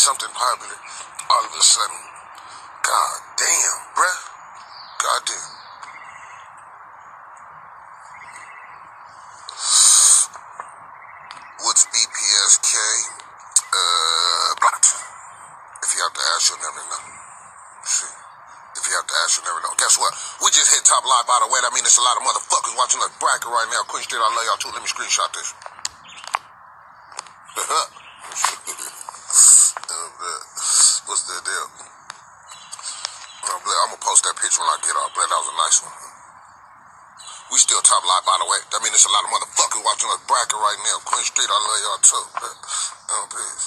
something popular, all of a sudden, god damn, bruh. God damn. What's BPSK? Blocked. If you have to ask, you'll never know. Shit. If you have to ask, you'll never know. Guess what? We just hit top live, by the way. That means there's a lot of motherfuckers watching us bracket right now. Queen Street, I love y'all too. Let me screenshot this. What's the deal? I'm gonna post that picture when I get off. That was a nice one. We still top live, by the way. That means there's a lot of motherfuckers watching us bracket right now. Queen Street, I love y'all too. Peace.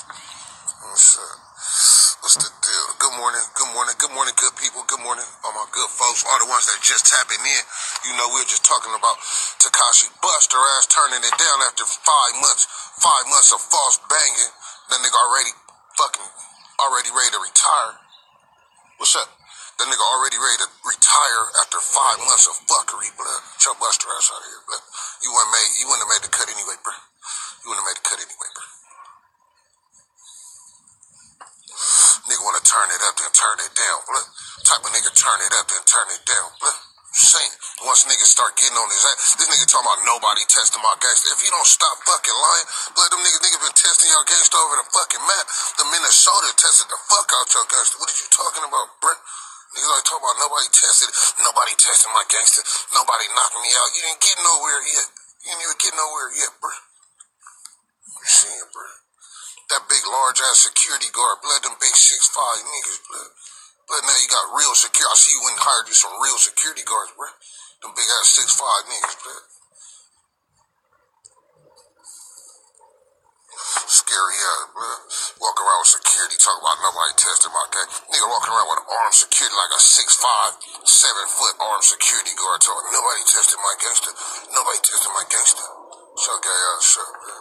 What's the deal? Good morning, good people. Good morning, all my good folks, all the ones that just tapping in. You know, we were just talking about Tekashi Buster ass turning it down after 5 months. 5 months of false banging. That nigga already ready to retire. What's up? That nigga already ready to retire after 5 months of fuckery, blood. Get your Buster ass out of here, blood. You wouldn't have made the cut anyway, bro. You wouldn't have made the cut anyway, bro. Nigga wanna turn it up, then turn it down, blood. Type of nigga turn it up, then turn it down, blood. Saying, once niggas start getting on his ass, this nigga talking about nobody testing my gangster. If you don't stop fucking lying, blood, them niggas been testing your gangster over the fucking map. The Minnesota tested the fuck out your gangster. What are you talking about, bruh? Niggas like talking about nobody testing my gangster. Nobody knocked me out. You didn't get nowhere yet. You didn't even get nowhere yet, bruh. You seeing, bruh? That big, large-ass security guard, blood, them big 6'5" niggas, blood. But now you got real security. I see you went and hired you some real security guards, bruh. Them big-ass 6'5" niggas, blood. Scary ass, blood. Walk around with security, talk about nobody testing my gang. Nigga walking around with armed security like a 6'5", 7-foot armed security guard talking. Nobody tested my gangster. Nobody tested my gangster. Shut gay ass shut, blood.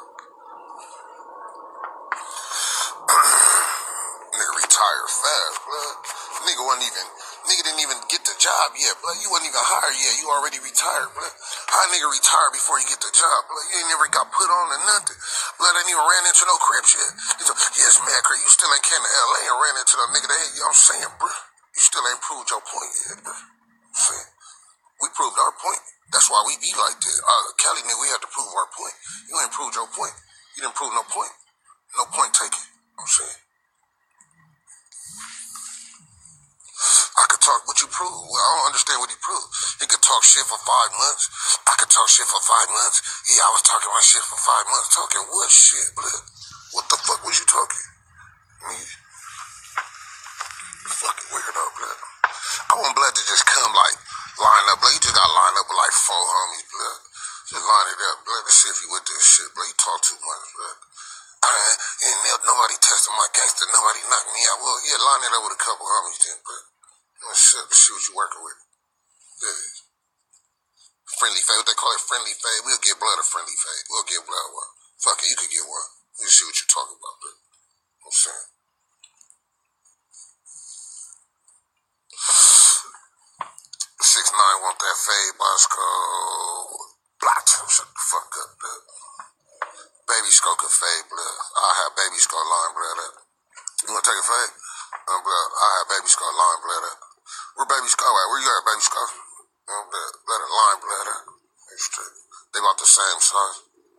Nigga retired fast, blood. Nigga didn't even get the job yet, blood. You wasn't even hired yet. You already retired, blood. How nigga retired before you get the job, blood? You ain't never got put on or nothing. Blood ain't even ran into no cribs yet. He's like, yes, man, Craig, you still ain't came to LA and ran into the nigga that, you know what I'm saying, bruh? You still ain't proved your point yet, bruh. See? We proved our point. That's why we be like this. Cali knew we had to prove our point. You ain't proved your point. You didn't prove no point. No point taken. You know what I'm saying? I could talk what you prove. Well, I don't understand what he proved. He could talk shit for 5 months. I could talk shit for 5 months. Yeah, I was talking my shit for 5 months. Talking what shit, blood? What the fuck was you talking? You fucking weirdo, blood. I want blood to just come like line up, blood. You just gotta line up with like 4 homies, blood. Just line it up, blood. Let's see if you with this shit, blood. You talk too much, blood. Nobody tested my gangster. Nobody knocked me out. Well, yeah, line it up with a couple homies then, blood. Let's see what you working with. Yeah. Friendly fade, what they call it, friendly fade. We'll get blood a friendly fade. We'll get blood one. Fuck it, you could get one. We'll see what you're talking about, bro. You know what I'm saying? 6'9" want that fade, Bosco. Blocked. Shut the fuck up, blood. Baby Skull could fade, blood. I'll have Baby Skull line blood up. You wanna take a fade? Blood. I'll have Baby Skull line blood up. Where Baby Skull at? Where you at, Baby Skull? Let it line blood up. They about the same size.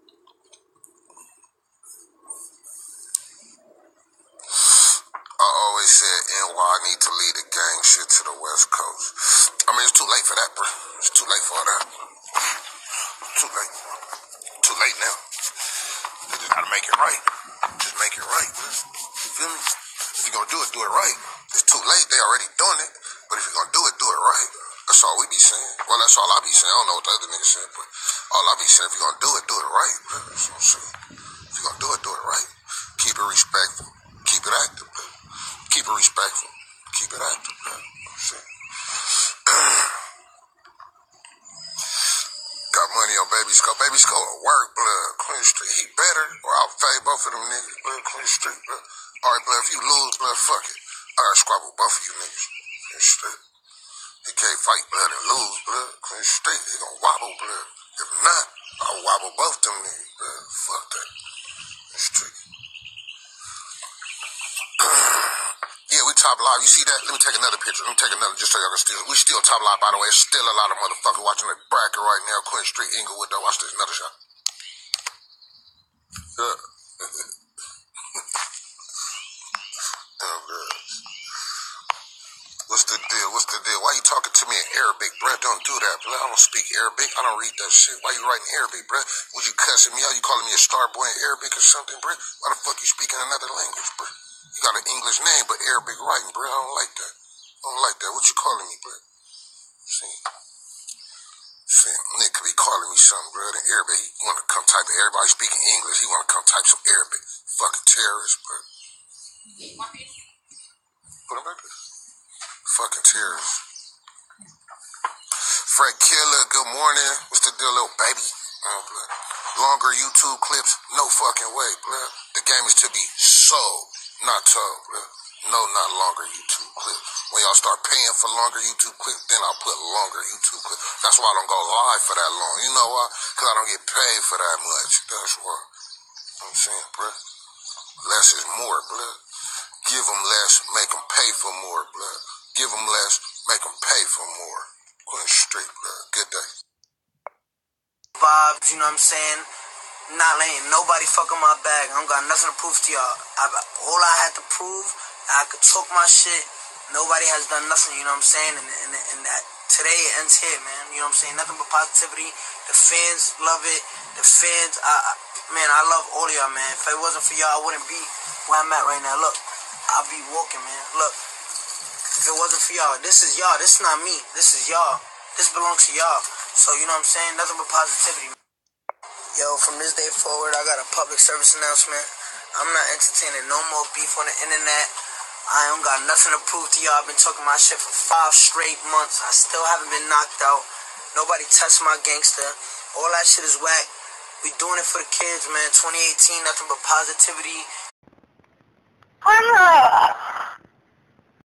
I always said NY need to lead the gang shit to the West Coast. I mean, it's too late for that, bro. It's too late for that. Too late. Too late now. They just gotta make it right. Just make it right, bro. You feel me? If you're gonna do it right. It's too late. They already doing it. But if you're gonna do it right. That's all we be saying. Well, that's all I be saying. I don't know what the other niggas saying, but all I be saying, if you're gonna do it right, bro. That's what I'm saying. If you're gonna do it right. Keep it respectful. Keep it active, bro. Keep it respectful. Keep it active, bro. Got money on Baby Skull. Baby Skull will work, blood. Queen Street. He better, or I'll fade both of them niggas, blood. Queen Street, blood. Alright, blood, if you lose, blood, fuck it. I gotta squabble both of you niggas. Queen Street. He can't fight blood and lose, blood. Queen Street, he gonna wobble, blood. If not, I'll wobble both them niggas, blood. Fuck that. Queen Street. Yeah, we top live. You see that? Let me take another picture. Let me take another just so y'all can still. We still top live, by the way. There's still a lot of motherfuckers watching the bracket right now. Queen Street, Inglewood. Though. Watch this. Another shot. Oh, God. What's the deal? What's the deal? Why you talking to me in Arabic, bruh? Don't do that, bruh. I don't speak Arabic. I don't read that shit. Why you writing Arabic, bruh? Was you cussing me out? You calling me a star boy in Arabic or something, bruh? Why the fuck you speaking another language, bruh? You got an English name, but Arabic writing, bruh. I don't like that. I don't like that. What you calling me, bruh? See, nigga could be calling me something, bruh. In Arabic, he want to come type. Everybody speaking English. He want to come type some Arabic. Fucking terrorist, bruh. Put him back there. Fucking terrorist. Fred Killer, good morning. What's the deal, little baby? Oh, blood. Longer YouTube clips? No fucking way, blood. The game is to be sold, not told, blood. No, not longer YouTube clips. When y'all start paying for longer YouTube clips, then I'll put longer YouTube clips. That's why I don't go live for that long. You know why? Because I don't get paid for that much. That's why. You know what I'm saying, bruh. Less is more, blood. Give them less, make them pay for more, blood. Give them less, make them pay for more. Queen Street, blood. Good day. Vibes, you know what I'm saying? Not letting nobody fuck up my bag. I don't got nothing to prove to y'all. All I had to prove, I could talk my shit. Nobody has done nothing, you know what I'm saying? And that today it ends here, man. You know what I'm saying? Nothing but positivity. The fans love it. The fans, man, I love all of y'all, man. If it wasn't for y'all, I wouldn't be where I'm at right now. Look, I'll be walking, man. Look, if it wasn't for y'all, this is y'all. This is not me. This is y'all. This belongs to y'all. So, you know what I'm saying? Nothing but positivity. Yo, from this day forward, I got a public service announcement. I'm not entertaining no more beef on the internet. I don't got nothing to prove to y'all. I've been talking my shit for 5 straight months. I still haven't been knocked out. Nobody touched my gangster. All that shit is whack. We doing it for the kids, man. 2018, nothing but positivity.